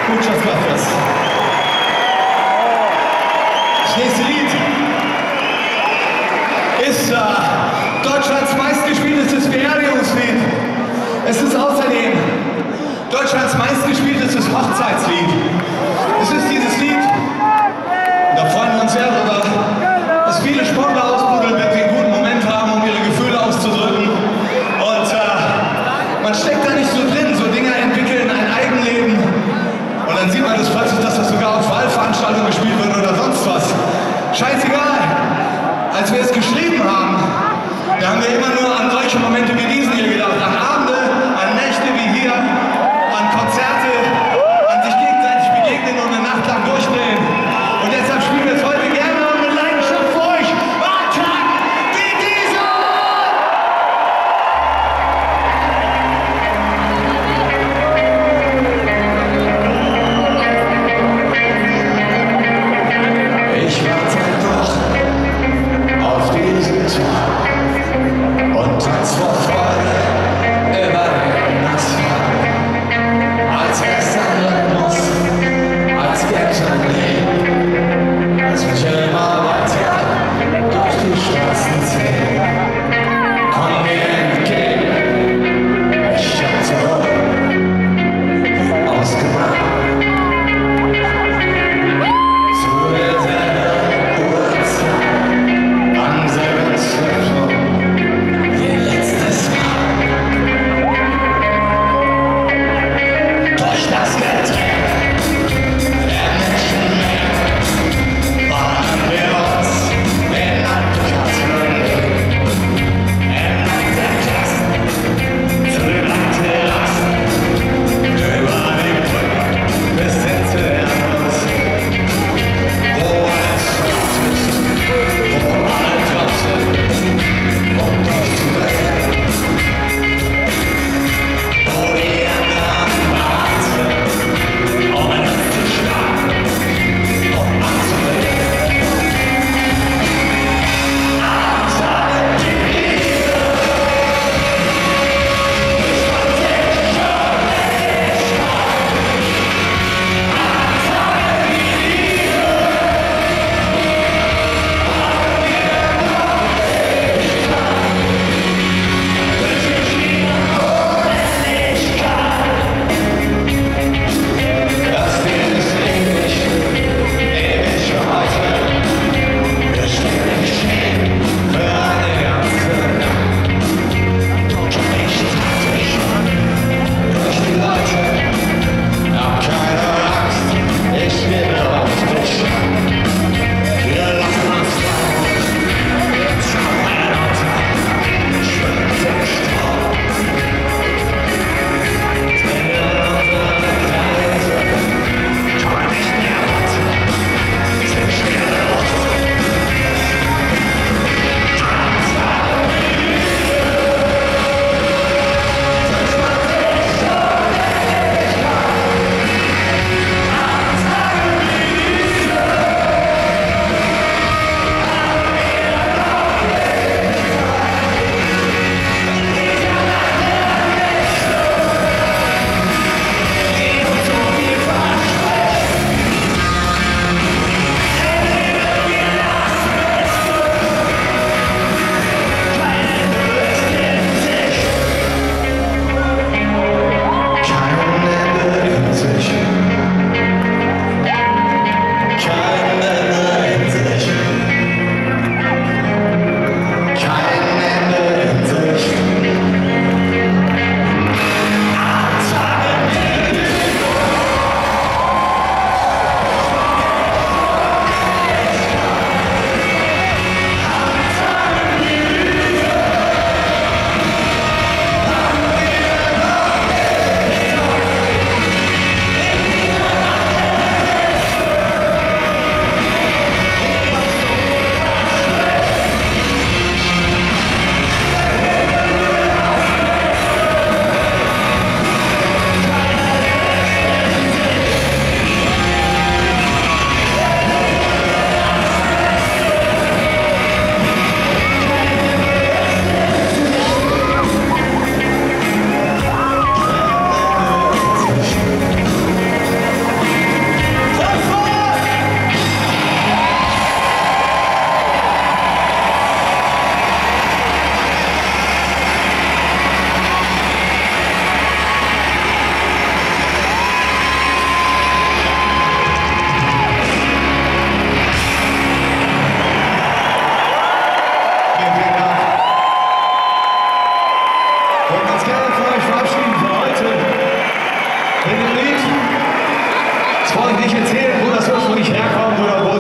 Muchas gracias. Das nächste Lied ist Deutschlands meistgespieltestes Beerdigungslied. Es ist außerdem Deutschlands meistgespieltestes Hochzeitslied. Es ist dieses Lied, und da freuen wir uns sehr darüber, dass viele Sportler ausbuddeln, wenn sie einen guten Moment haben, um ihre Gefühle auszudrücken. Und man steckt da nicht so drin, so Dinge entwickeln ein Eigenleben. Und dann sieht man das plötzlich, dass das sogar auf Wahlveranstaltungen gespielt wird oder sonst was. Scheißegal. Als wir es geschrieben haben, da haben wir immer nur an solche Momente wie diesen hier gedacht. An Abende, an Nächte wie hier, an Konzerte, an sich gegenseitig Freundliche Zähne.